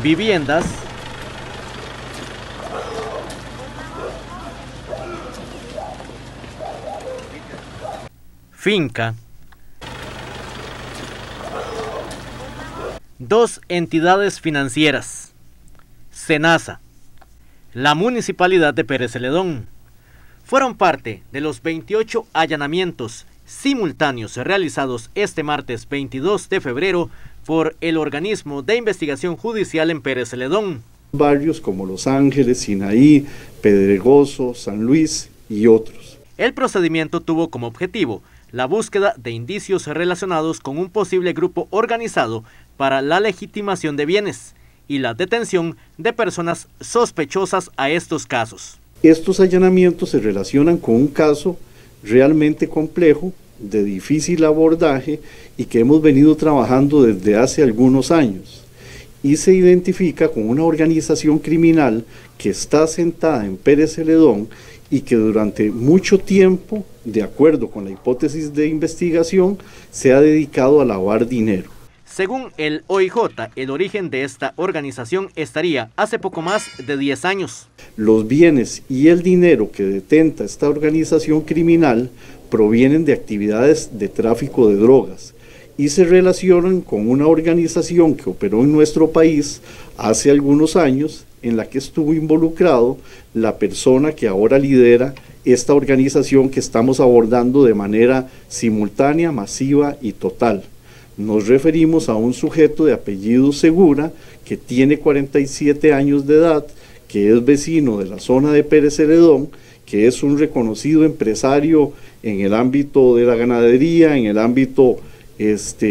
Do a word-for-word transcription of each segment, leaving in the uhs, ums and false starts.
viviendas, finca, dos entidades financieras, SENASA, la Municipalidad de Pérez Zeledón, fueron parte de los veintiocho allanamientos simultáneos realizados este martes veintidós de febrero por el organismo de investigación judicial en Pérez Zeledón. Barrios como Los Ángeles, Sinaí, Pedregoso, San Luis y otros. El procedimiento tuvo como objetivo la búsqueda de indicios relacionados con un posible grupo organizado para la legitimación de bienes y la detención de personas sospechosas a estos casos. Estos allanamientos se relacionan con un caso realmente complejo, de difícil abordaje y que hemos venido trabajando desde hace algunos años, y se identifica con una organización criminal que está asentada en Pérez Zeledón y que durante mucho tiempo, de acuerdo con la hipótesis de investigación, se ha dedicado a lavar dinero. Según el O I J, el origen de esta organización estaría hace poco más de diez años. Los bienes y el dinero que detenta esta organización criminal provienen de actividades de tráfico de drogas y se relacionan con una organización que operó en nuestro país hace algunos años, en la que estuvo involucrado la persona que ahora lidera esta organización que estamos abordando de manera simultánea, masiva y total. Nos referimos a un sujeto de apellido Segura, que tiene cuarenta y siete años de edad, que es vecino de la zona de Pérez Zeledón, que es un reconocido empresario en el ámbito de la ganadería, en el ámbito este,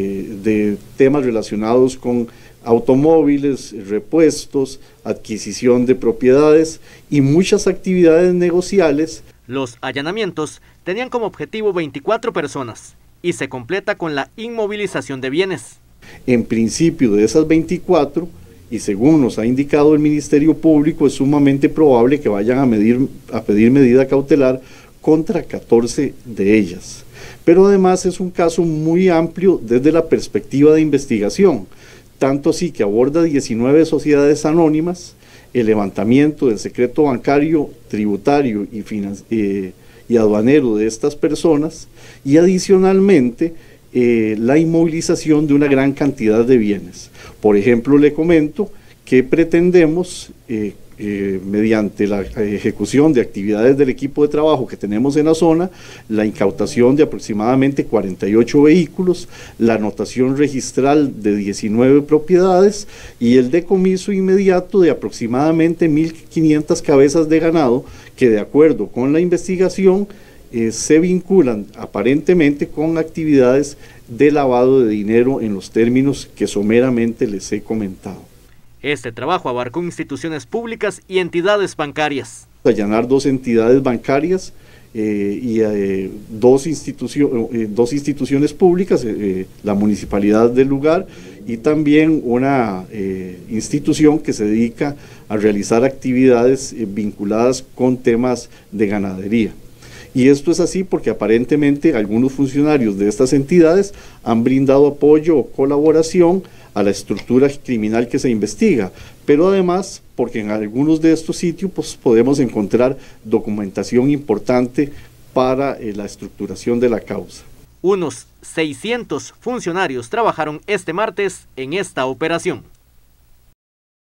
de temas relacionados con automóviles, repuestos, adquisición de propiedades y muchas actividades negociales. Los allanamientos tenían como objetivo veinticuatro personas y se completa con la inmovilización de bienes. En principio, de esas veinticuatro, y según nos ha indicado el Ministerio Público, es sumamente probable que vayan a, medir, a pedir medida cautelar contra catorce de ellas. Pero además es un caso muy amplio desde la perspectiva de investigación, tanto así que aborda diecinueve sociedades anónimas, el levantamiento del secreto bancario, tributario y, eh, y aduanero de estas personas, y adicionalmente eh, la inmovilización de una gran cantidad de bienes. Por ejemplo, le comento que pretendemos, eh, eh, mediante la ejecución de actividades del equipo de trabajo que tenemos en la zona, la incautación de aproximadamente cuarenta y ocho vehículos, la anotación registral de diecinueve propiedades y el decomiso inmediato de aproximadamente mil quinientas cabezas de ganado que, de acuerdo con la investigación, eh, se vinculan aparentemente con actividades de lavado de dinero en los términos que someramente les he comentado. Este trabajo abarcó instituciones públicas y entidades bancarias. Allanar dos entidades bancarias eh, y eh, dos, institucio eh, dos instituciones públicas, eh, la municipalidad del lugar y también una eh, institución que se dedica a realizar actividades eh, vinculadas con temas de ganadería. Y esto es así porque aparentemente algunos funcionarios de estas entidades han brindado apoyo o colaboración a la estructura criminal que se investiga, pero además porque en algunos de estos sitios pues, podemos encontrar documentación importante para eh, la estructuración de la causa. Unos seiscientos funcionarios trabajaron este martes en esta operación.